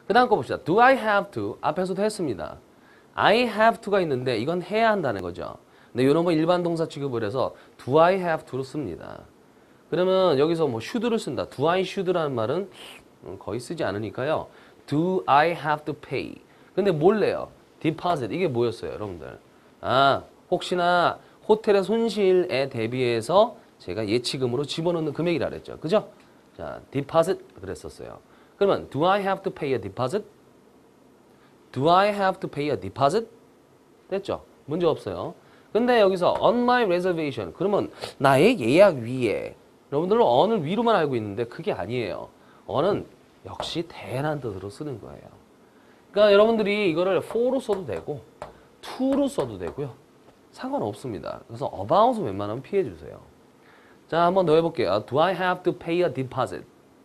그 다음 거 봅시다. Do I have to? 앞에서도 했습니다. I have to가 있는데 이건 해야 한다는 거죠. 근데 이런 거 일반 동사 취급을 해서 do I have to로 씁니다. 그러면 여기서 뭐 should를 쓴다. do I should라는 말은 거의 쓰지 않으니까요. do I have to pay? 근데 몰래요. deposit 이게 뭐였어요, 여러분들? 아, 혹시나 호텔의 손실에 대비해서 제가 예치금으로 집어넣는 금액이라 그랬죠. 그죠? 자, deposit 그랬었어요. 그러면 do I have to pay a deposit? Do I have to pay a deposit? 됐죠? 문제 없어요. 근데 여기서 on my reservation 그러면 나의 예약 위에 여러분들은 on을 위로만 알고 있는데 그게 아니에요. on은 역시 대란 뜻으로 쓰는 거예요. 그러니까 여러분들이 이거를 for로 써도 되고 to로 써도 되고요. 상관없습니다. 그래서 about은 웬만하면 피해 주세요. 자, 한번 더 해볼게요. Do I have to pay a deposit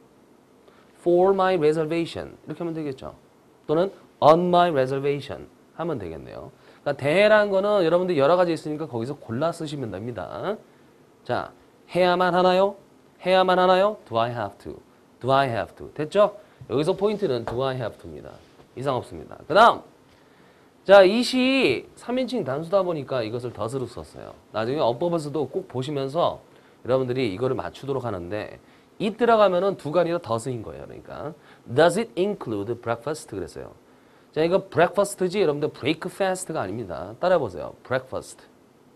for my reservation? 이렇게 하면 되겠죠. 또는 on my reservation 하면 되겠네요. 그러니까 대란 거는 여러분들 여러 가지 있으니까 거기서 골라 쓰시면 됩니다. 자, 해야만 하나요? 해야만 하나요? Do I have to? Do I have to? 됐죠? 여기서 포인트는 do I have to입니다. 이상 없습니다. 그 다음 자, 이시 3인칭 단수다 보니까 이것을 does로 썼어요. 나중에 어법에서도 꼭 보시면서 여러분들이 이거를 맞추도록 하는데 it 들어가면은 두가 아니라 does인 거예요. 그러니까 does it include breakfast 그랬어요. 자, 이거 breakfast지 여러분들 breakfast가 아닙니다. 따라해보세요. breakfast.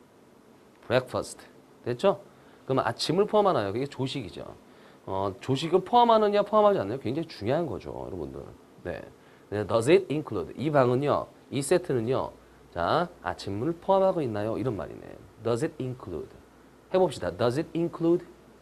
breakfast. 됐죠? 그러면 아침을 포함하나요? 그게 조식이죠. 조식을 포함하느냐 포함하지 않느냐 굉장히 중요한 거죠. 여러분들. 네. Does it include? 이 방은요. 이 세트는요. 자, 아침을 포함하고 있나요? 이런 말이네. Does it include? 해봅시다. Does it include?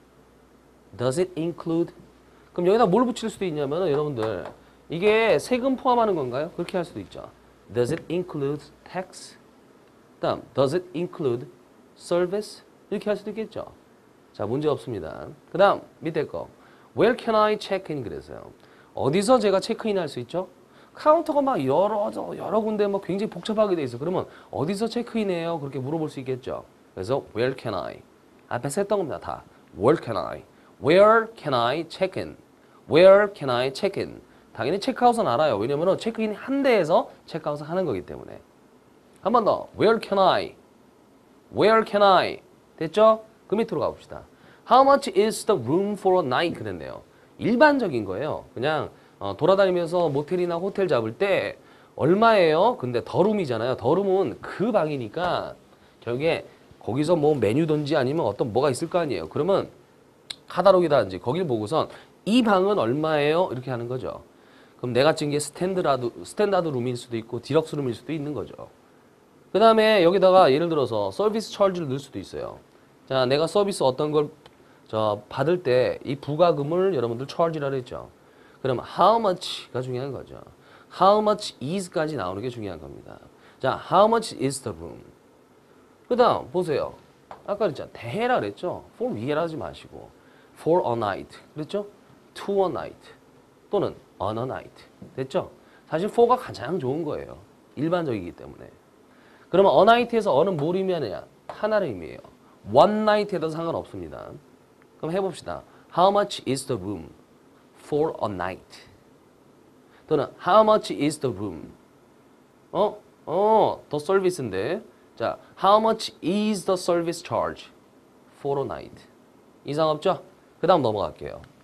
Does it include? 그럼 여기다 뭘 붙일 수도 있냐면 여러분들 이게 세금 포함하는 건가요? 그렇게 할 수도 있죠. Does it include tax? 다음, does it include service? 이렇게 할 수도 있겠죠. 자, 문제 없습니다. 그 다음, 밑에 거. Where can I check in? 그래서요. 어디서 제가 체크인 할 수 있죠? 카운터가 막 여러 군데 뭐 굉장히 복잡하게 돼 있어. 그러면 어디서 체크인해요? 그렇게 물어볼 수 있겠죠. 그래서 where can I? 앞에서 했던 겁니다. 다. Where can I? Where can I check in? Where can I check in? 당연히 체크아웃은 알아요. 왜냐면은 체크인 한 대에서 체크아웃을 하는 거기 때문에. 한 번 더. Where can I? Where can I? 됐죠? 그 밑으로 가봅시다. How much is the room for a night? 그랬네요. 일반적인 거예요. 그냥 돌아다니면서 모텔이나 호텔 잡을 때 얼마예요? 근데 더룸이잖아요. 더룸은 그 방이니까 결국에 거기서 뭐 메뉴든지 아니면 어떤 뭐가 있을 거 아니에요. 그러면 카다록이라든지 거길 보고선 이 방은 얼마예요? 이렇게 하는 거죠. 그럼 내가 찍은 게 스탠다드 룸일 수도 있고 디럭스 룸일 수도 있는 거죠. 그 다음에 여기다가 예를 들어서 서비스 차지를 넣을 수도 있어요. 자, 내가 서비스 어떤 걸 받을 때 이 부가금을 여러분들 차지라 했죠. 그럼 how much가 중요한 거죠. how much is까지 나오는 게 중요한 겁니다. 자, how much is the room? 그 다음 보세요. 아까 그랬잖아. 대해라 그랬죠. for 위에라 하지 마시고 for a night 그랬죠? to a night 또는 on a night 됐죠? 사실 for가 가장 좋은 거예요. 일반적이기 때문에. 그러면 a night에서 어는 뭘 의미하느냐? 하나를 의미해요. one night에도 상관없습니다. 그럼 해봅시다. How much is the room for a night? 또는 How much is the room? 더 서비스인데. 자, How much is the service charge for a night? 이상 없죠? 그 다음 넘어갈게요.